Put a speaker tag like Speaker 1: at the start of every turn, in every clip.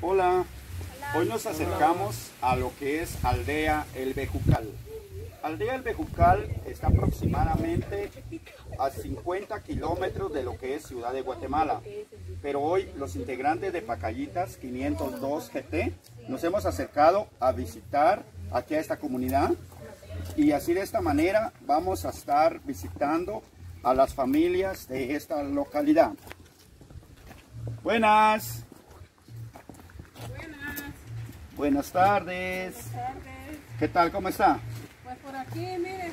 Speaker 1: Hola, hoy nos acercamos a lo que es Aldea El Bejucal. Aldea El Bejucal está aproximadamente a 50 kilómetros de lo que es Ciudad de Guatemala. Pero hoy los integrantes de Pacallitas 502 GT nos hemos acercado a visitar aquí a esta comunidad. Y así de esta manera vamos a estar visitando a las familias de esta localidad. Buenas. Buenas tardes.
Speaker 2: Buenas tardes.
Speaker 1: ¿Qué tal? ¿Cómo está?
Speaker 2: Pues por aquí, mire.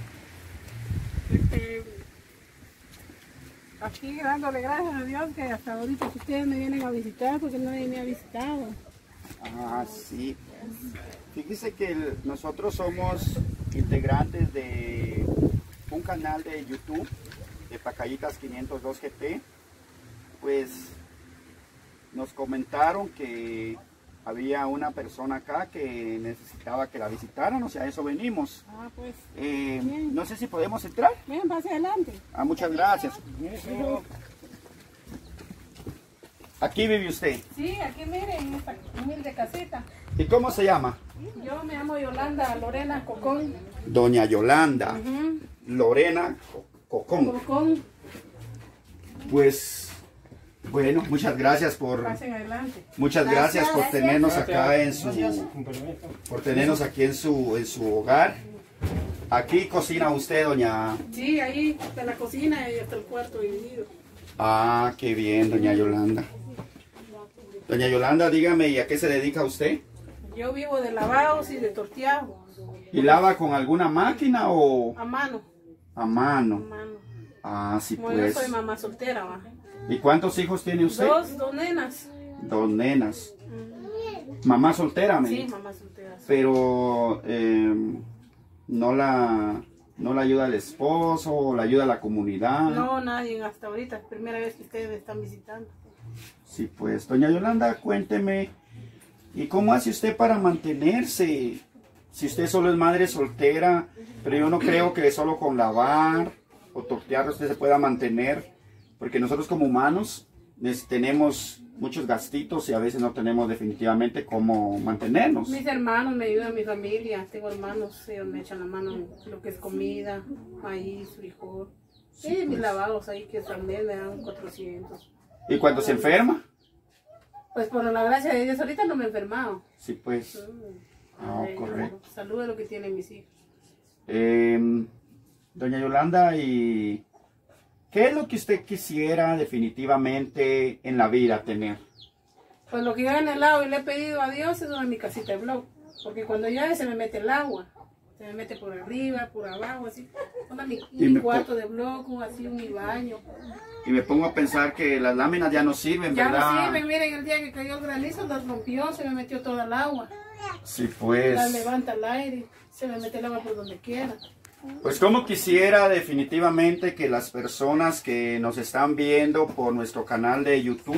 Speaker 2: Aquí dándole gracias a Dios que hasta ahorita que ustedes me vienen a visitar porque nadie me ha visitado.
Speaker 1: Ah, sí. Fíjese que nosotros somos integrantes de un canal de YouTube de Pacallitas 502 GT. Pues nos comentaron que había una persona acá que necesitaba que la visitaran, o sea, a eso venimos.
Speaker 2: Ah, pues.
Speaker 1: No sé si podemos entrar.
Speaker 2: Ven, pase adelante.
Speaker 1: Ah, muchas gracias. ¿Aquí vive usted?
Speaker 2: Sí, aquí mire, en esta humilde casita.
Speaker 1: ¿Y cómo se llama?
Speaker 2: Yo me llamo Yolanda Lorena Cocón.
Speaker 1: Doña Yolanda Lorena Cocón.
Speaker 2: Cocón.
Speaker 1: Pues, bueno, muchas gracias por...
Speaker 2: Pasen adelante.
Speaker 1: Muchas gracias por tenernos acá en su... Por tenernos aquí en su hogar. Aquí cocina usted, doña...
Speaker 2: Sí, ahí está la cocina y hasta el cuarto dividido.
Speaker 1: Ah, qué bien, doña Yolanda. Doña Yolanda, dígame, ¿y a qué se dedica usted?
Speaker 2: Yo vivo de lavados y de torteados.
Speaker 1: ¿Y lava con alguna máquina o...?
Speaker 2: A mano.
Speaker 1: A mano.
Speaker 2: A mano.
Speaker 1: Ah, sí,
Speaker 2: Como
Speaker 1: pues.
Speaker 2: yo soy mamá soltera, va.
Speaker 1: ¿Y cuántos hijos tiene usted?
Speaker 2: Dos nenas.
Speaker 1: Dos nenas. Mamá soltera, me
Speaker 2: Sí,
Speaker 1: dijo.
Speaker 2: mamá soltera. Sí.
Speaker 1: Pero no la ayuda el esposo, o la ayuda la comunidad.
Speaker 2: No, nadie hasta ahorita. Es primera vez que ustedes me están visitando.
Speaker 1: Sí, pues, doña Yolanda, cuénteme, ¿y cómo hace usted para mantenerse? Si usted solo es madre soltera, pero yo no creo que solo con lavar o tortear usted se pueda mantener, porque nosotros como humanos tenemos muchos gastitos y a veces no tenemos definitivamente cómo mantenernos.
Speaker 2: Mis hermanos me ayudan, mi familia. Tengo hermanos, ellos me echan la mano en lo que es comida, maíz, frijol.
Speaker 1: Sí,
Speaker 2: Sí, mis
Speaker 1: pues.
Speaker 2: lavados ahí que también me dan 400.
Speaker 1: ¿Y cuando se enferma?
Speaker 2: Pues por la gracia de Dios, ahorita no me he enfermado.
Speaker 1: Sí, pues. Ah, correcto.
Speaker 2: Salud es lo que tienen mis hijos.
Speaker 1: Doña Yolanda, ¿y qué es lo que usted quisiera definitivamente en la vida tener?
Speaker 2: Pues lo que yo he anhelado y le he pedido a Dios es una mi casita de blog. Porque cuando llueve se me mete el agua. Se me mete por arriba, por abajo, así. Mi cuarto de blog, así mi baño.
Speaker 1: Y me pongo a pensar que las láminas ya no sirven,
Speaker 2: Ya
Speaker 1: ¿verdad?
Speaker 2: no sirven, miren, el día que cayó el granizo las rompió, se me metió toda el agua.
Speaker 1: Sí, pues.
Speaker 2: Las levanta al aire, se me mete el agua por donde quiera.
Speaker 1: Pues como quisiera definitivamente que las personas que nos están viendo por nuestro canal de YouTube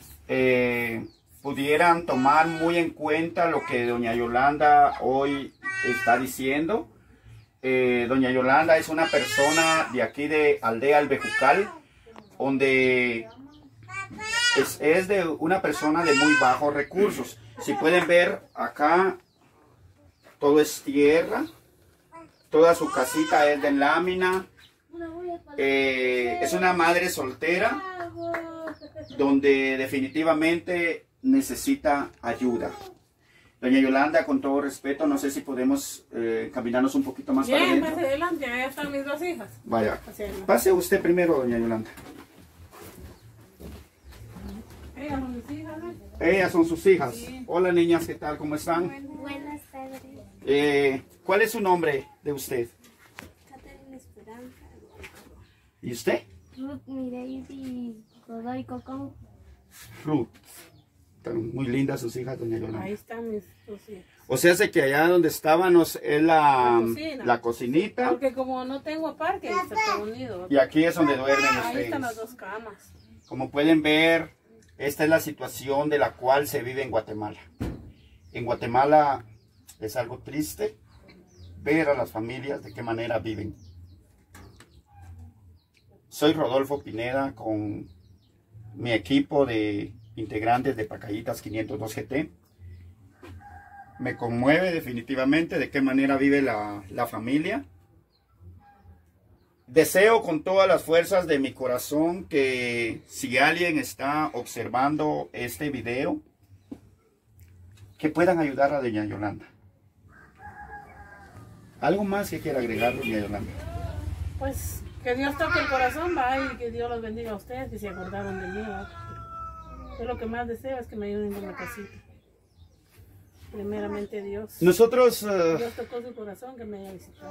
Speaker 1: pudieran tomar muy en cuenta lo que doña Yolanda hoy está diciendo. Doña Yolanda es una persona de aquí de Aldea El Bejucal, donde es de una persona de muy bajos recursos. Si pueden ver acá, todo es tierra. Toda su casita es de lámina. Es una madre soltera donde definitivamente necesita ayuda. Doña Yolanda, con todo respeto, no sé si podemos caminarnos un poquito más para
Speaker 2: Bien,
Speaker 1: adentro.
Speaker 2: más adelante, allá están mis dos hijas.
Speaker 1: Vaya,
Speaker 2: Hacia adelante.
Speaker 1: pase usted primero, doña Yolanda.
Speaker 2: Ellas son mis hijas, ¿no?
Speaker 1: Ellas son sus hijas.
Speaker 2: Sí.
Speaker 1: Hola niñas, ¿qué tal? ¿Cómo están?
Speaker 3: Buenas tardes,
Speaker 1: ¿Cuál es su nombre de usted?
Speaker 3: Caterina Esperanza,
Speaker 1: ¿Y usted?
Speaker 3: Ruth Mireidi Godoy Cocón.
Speaker 1: Ruth. Están muy lindas sus hijas, doña Yolanda.
Speaker 2: Ahí están mis dos hijas.
Speaker 1: O sea, sé que allá donde estábamos es
Speaker 2: cocina.
Speaker 1: la cocinita.
Speaker 2: Porque como no tengo parque, está todo unido.
Speaker 1: Y aquí es donde duermen
Speaker 2: Ahí están las
Speaker 1: ustedes.
Speaker 2: dos camas.
Speaker 1: Como pueden ver, esta es la situación de la cual se vive en Guatemala. En Guatemala es algo triste ver a las familias de qué manera viven. Soy Rodolfo Pineda con mi equipo de integrantes de Pacaitas 502 GT. Me conmueve definitivamente de qué manera vive la familia. Deseo con todas las fuerzas de mi corazón que si alguien está observando este video, que puedan ayudar a doña Yolanda. ¿Algo más que quiera agregar, doña Yolanda?
Speaker 2: Pues que Dios toque el corazón, va, y que Dios los bendiga a ustedes, que se acordaron de mí, va. Yo lo que más deseo es que me ayuden con la casita. Primeramente Dios.
Speaker 1: Nosotros
Speaker 2: Dios tocó su corazón, que me haya visitado.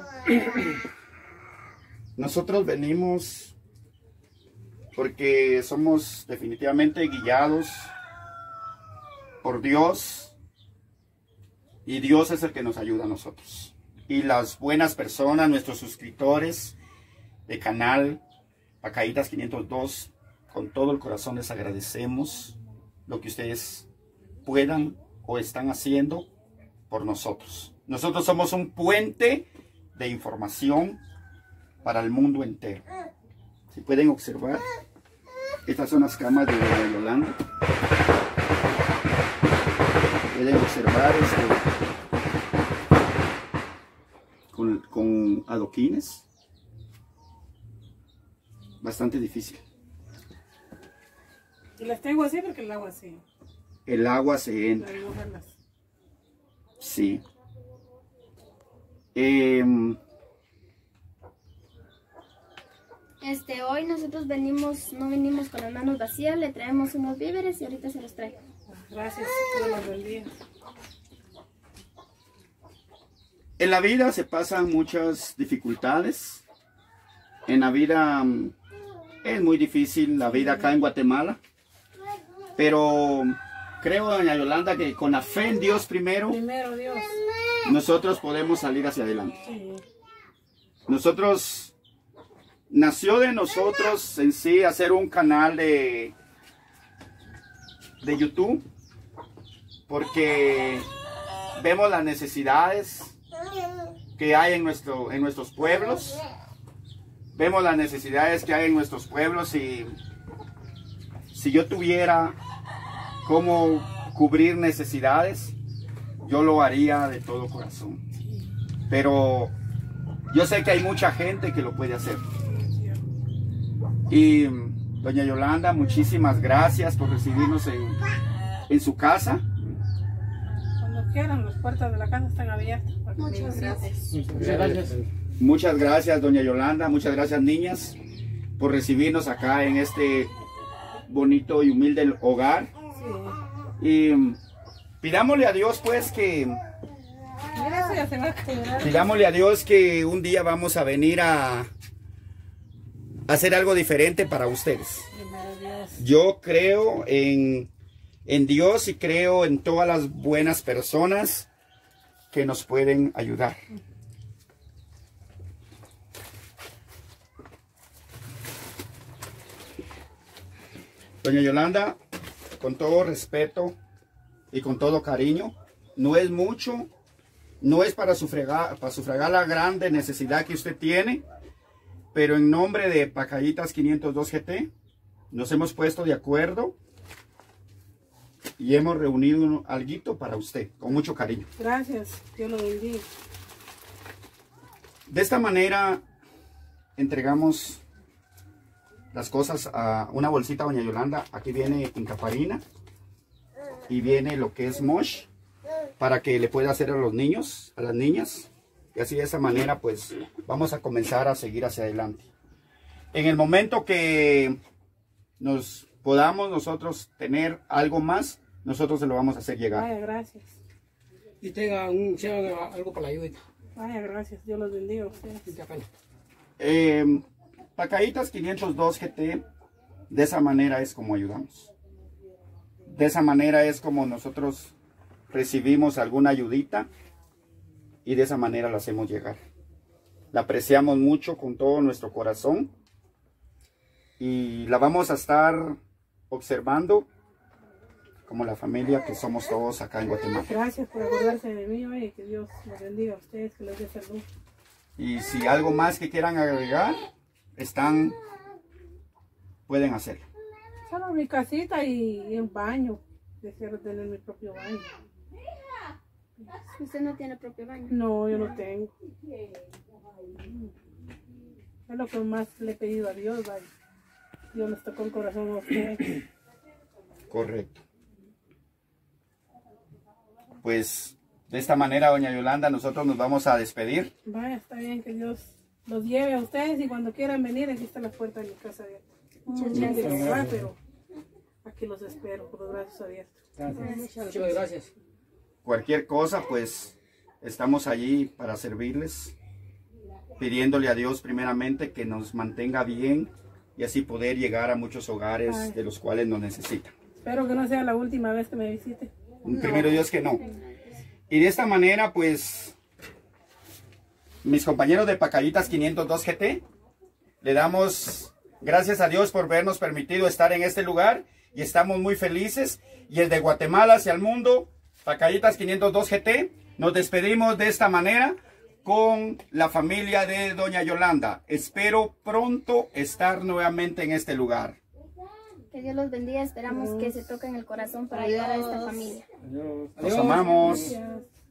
Speaker 1: Nosotros venimos porque somos definitivamente guiados por Dios y Dios es el que nos ayuda a nosotros. Y las buenas personas, nuestros suscriptores de canal Pacaitas 502, con todo el corazón les agradecemos lo que ustedes puedan o están haciendo por nosotros. Nosotros somos un puente de información para el mundo entero. Si pueden observar, estas son las camas de doña Yolanda. Pueden observar con adoquines. Bastante difícil.
Speaker 2: Y las tengo así porque el agua sí.
Speaker 1: El agua se entra. Sí.
Speaker 3: Hoy nosotros no venimos con las manos vacías, le traemos unos víveres y ahorita se los traigo.
Speaker 2: Gracias, Dios los bendiga.
Speaker 1: En la vida se pasan muchas dificultades. En la vida es muy difícil la vida acá en Guatemala. Pero creo, doña Yolanda, que con la fe en Dios primero
Speaker 2: Dios,
Speaker 1: nosotros podemos salir hacia adelante.
Speaker 2: Sí.
Speaker 1: Nació de nosotros en sí hacer un canal de YouTube, porque vemos las necesidades que hay en nuestros pueblos. Vemos las necesidades que hay en nuestros pueblos y si yo tuviera cómo cubrir necesidades, yo lo haría de todo corazón. Pero yo sé que hay mucha gente que lo puede hacer. Y doña Yolanda, muchísimas gracias por recibirnos en su casa.
Speaker 2: Cuando quieran, las puertas de la casa están abiertas.
Speaker 3: Muchas gracias.
Speaker 4: Muchas gracias.
Speaker 1: Muchas gracias, doña Yolanda. Muchas gracias, niñas, por recibirnos acá en este bonito y humilde hogar.
Speaker 2: Sí.
Speaker 1: Y pidámosle a Dios, pues, que...
Speaker 2: Mira, eso ya se va a caer.
Speaker 1: Pidámosle a Dios que un día vamos a venir a hacer algo diferente para ustedes. Yo creo en Dios y creo en todas las buenas personas que nos pueden ayudar. Doña Yolanda, con todo respeto y con todo cariño, no es mucho, no es para sufragar la grande necesidad que usted tiene, pero en nombre de Pacaitas 502 GT nos hemos puesto de acuerdo y hemos reunido algo para usted, con mucho cariño.
Speaker 2: Gracias, Dios lo bendiga.
Speaker 1: De esta manera entregamos las cosas a una bolsita, doña Yolanda. Aquí viene incaparina y viene lo que es mosh para que le pueda hacer a los niños, a las niñas. Y así de esa manera pues vamos a comenzar a seguir hacia adelante. En el momento que nos podamos nosotros tener algo más, nosotros se lo vamos a hacer llegar.
Speaker 2: Vaya, gracias.
Speaker 4: Y tenga algo para la ayuda.
Speaker 2: Vaya, gracias. Dios los bendiga a ustedes.
Speaker 1: Pacaitas 502 GT, de esa manera es como ayudamos. De esa manera es como nosotros recibimos alguna ayudita y de esa manera la hacemos llegar. La apreciamos mucho con todo nuestro corazón y la vamos a estar observando como la familia que somos todos acá en Guatemala.
Speaker 2: Gracias por acordarse de mí, y que Dios los bendiga a ustedes, que les dé salud.
Speaker 1: Y si algo más que quieran agregar, pueden hacerlo.
Speaker 2: Solo mi casita y el baño. Quisiera tener mi propio baño.
Speaker 3: ¿Usted no tiene propio baño?
Speaker 2: No, yo no tengo. Es lo que más le he pedido a Dios, vaya. Dios les tocó el corazón a usted.
Speaker 1: Correcto. Pues de esta manera, doña Yolanda, nosotros nos vamos a despedir.
Speaker 2: Vaya, está bien, que Dios los lleve a ustedes y cuando quieran venir, aquí está la puerta de mi casa abierta.
Speaker 3: Muchas
Speaker 2: Gente
Speaker 3: gracias.
Speaker 2: que va, pero aquí los espero con los brazos abiertos.
Speaker 4: Gracias. Muchas gracias.
Speaker 1: Cualquier cosa, pues estamos allí para servirles, pidiéndole a Dios primeramente que nos mantenga bien y así poder llegar a muchos hogares de los cuales nos necesitan.
Speaker 2: Espero que no sea la última vez que me visite.
Speaker 1: Primero Dios que no. Y de esta manera, pues, mis compañeros de Pacalitas 502 GT, le damos gracias a Dios por habernos permitido estar en este lugar y estamos muy felices. Y el de Guatemala hacia el mundo, Pacalitas 502 GT, nos despedimos de esta manera con la familia de doña Yolanda. Espero pronto estar nuevamente en este lugar.
Speaker 3: Que Dios los bendiga. Esperamos que se toquen el corazón para ayudar a esta familia.
Speaker 1: Los amamos.
Speaker 2: Gracias.